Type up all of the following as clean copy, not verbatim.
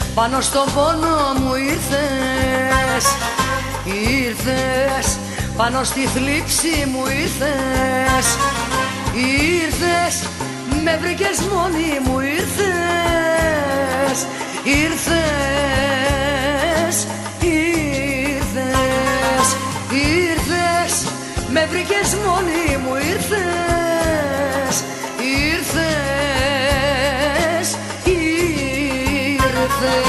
πάνω στον πόνο μου ήρθες. Ήρθες πάνω στη θλίψη μου ήρθες. Ήρθες, με βρήκες μόνη μου ήρθες. Ήρθες, ήρθες, ήρθες, με βρήκες μόνη μου ήρθες. Ήρθες, ήρθες.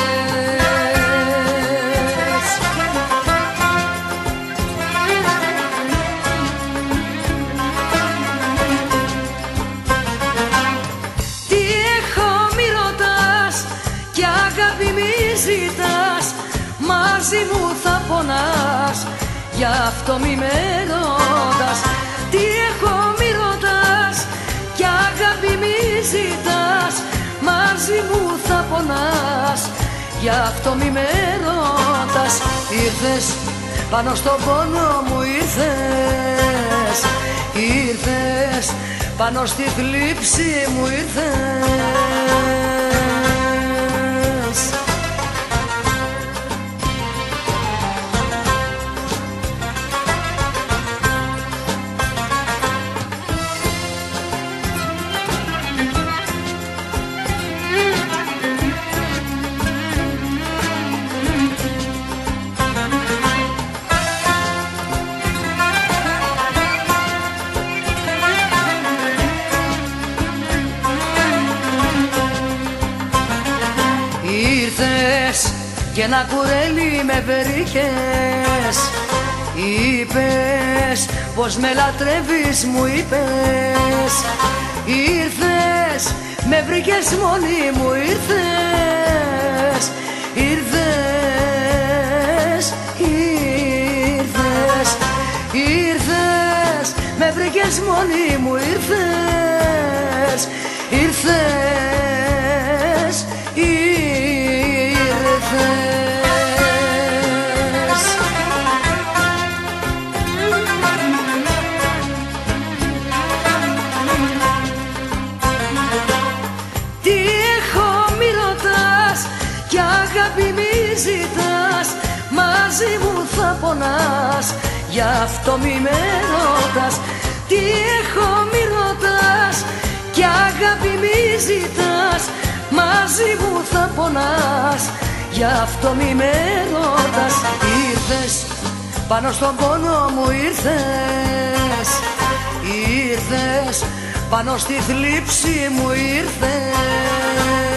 Τι έχω μη ρωτάς κι αγάπη μη ζητάς, μαζί μου θα πονάς, γι' αυτό μη με ρωτάς. Τι έχω μη ρωτάς κι αγάπη μη ζητάς, μαζί μου θα πονάς, γι' αυτό μη με ρωτάς. Ήρθες πάνω στον πόνο μου ήρθες. Ήρθες πάνω στη θλίψη μου ήρθες. Ήρθες και ένα κουρέλι με βρήκες. Είπες πως με λατρεύεις μου είπες. Ήρθες, με βρήκες μόνη μου ήρθες. Ήρθες, ήρθες, ήρθες, με βρήκες μόνη μου ήρθες. Ήρθες, ήρθες. Τι έχω μη ρωτάς κι αγάπη μη ζητάς, μαζί μου θα πονάς, γι' αυτό μη με ρωτάς. Τι έχω μη ρωτάς κι αγάπη μη ζητάς, μαζί μου θα πονάς, γι' αυτό μη με ρωτάς. Ήρθες πάνω στον πόνο μου ήρθες. Ήρθες πάνω στη θλίψη μου ήρθες.